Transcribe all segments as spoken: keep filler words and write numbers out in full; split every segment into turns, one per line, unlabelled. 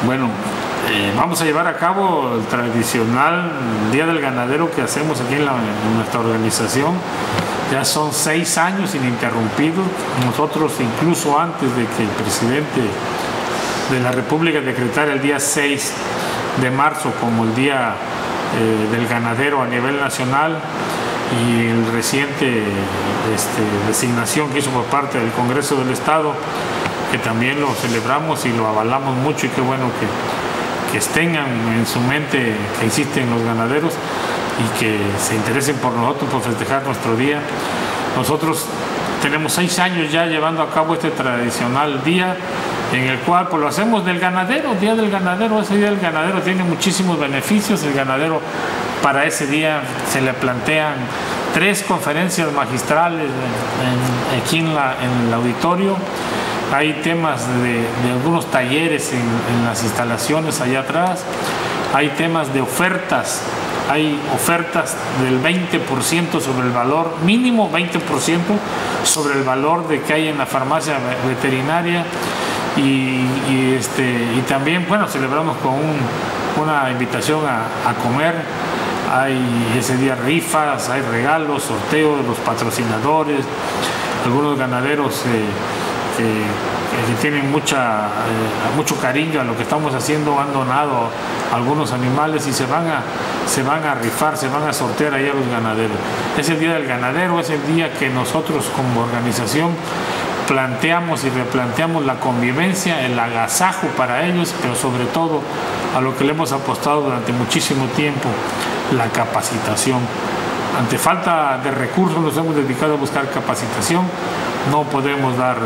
Bueno, eh, vamos a llevar a cabo el tradicional Día del Ganadero que hacemos aquí en, la, en nuestra organización. Ya son seis años ininterrumpidos. Nosotros, incluso antes de que el presidente de la República decretara el día seis de marzo como el Día eh, del Ganadero a nivel nacional, y el reciente este, designación que hizo por parte del Congreso del Estado, que también lo celebramos y lo avalamos mucho, y qué bueno que, que estén en su mente que existen los ganaderos y que se interesen por nosotros, por festejar nuestro día. Nosotros tenemos seis años ya llevando a cabo este tradicional día, en el cual pues, lo hacemos del ganadero, Día del Ganadero. Ese Día del Ganadero tiene muchísimos beneficios. El ganadero, para ese día se le plantean tres conferencias magistrales en, aquí en, la, en el auditorio. Hay temas de, de algunos talleres en, en las instalaciones allá atrás. Hay temas de ofertas. Hay ofertas del veinte por ciento sobre el valor, mínimo veinte por ciento sobre el valor de que hay en la farmacia veterinaria. Y, y, este, y también, bueno, celebramos con un, una invitación a, a comer. Hay ese día rifas, hay regalos, sorteos de los patrocinadores, algunos ganaderos eh, que, que tienen mucha, eh, mucho cariño a lo que estamos haciendo, han donado algunos animales y se van a, se van a rifar, se van a sortear ahí a los ganaderos. Es el Día del Ganadero, es el día que nosotros como organización planteamos y replanteamos la convivencia, el agasajo para ellos, pero sobre todo a lo que le hemos apostado durante muchísimo tiempo, la capacitación. Ante falta de recursos nos hemos dedicado a buscar capacitación, no podemos dar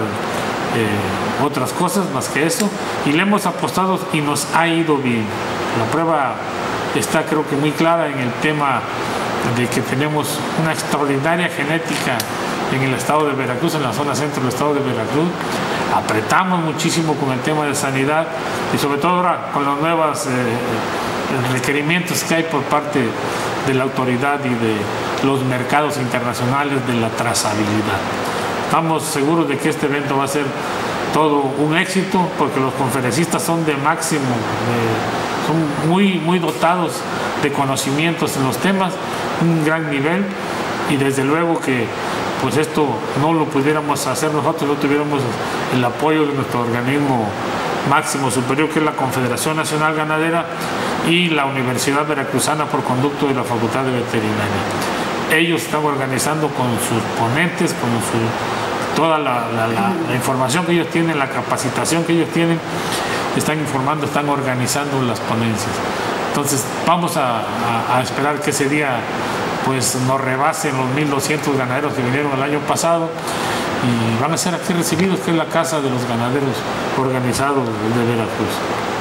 eh, otras cosas más que eso, y le hemos apostado y nos ha ido bien. La prueba está, creo que muy clara, en el tema de que tenemos una extraordinaria genética en el estado de Veracruz, en la zona centro del estado de Veracruz. Apretamos muchísimo con el tema de sanidad y sobre todo ahora con los nuevos eh, requerimientos que hay por parte de la autoridad y de los mercados internacionales de la trazabilidad. Estamos seguros de que este evento va a ser todo un éxito, porque los conferencistas son de máximo, eh, son muy, muy dotados de conocimientos en los temas, un gran nivel, y desde luego que pues esto no lo pudiéramos hacer nosotros, no tuviéramos el apoyo de nuestro organismo máximo superior, que es la Confederación Nacional Ganadera y la Universidad Veracruzana por conducto de la Facultad de Veterinaria. Ellos están organizando con sus ponentes, con su, toda la, la, la, la información que ellos tienen, la capacitación que ellos tienen, están informando, están organizando las ponencias. Entonces vamos a, a, a esperar que ese día pues nos rebasen los mil doscientos ganaderos que vinieron el año pasado y van a ser aquí recibidos, que es la Casa de los Ganaderos Organizados de Veracruz.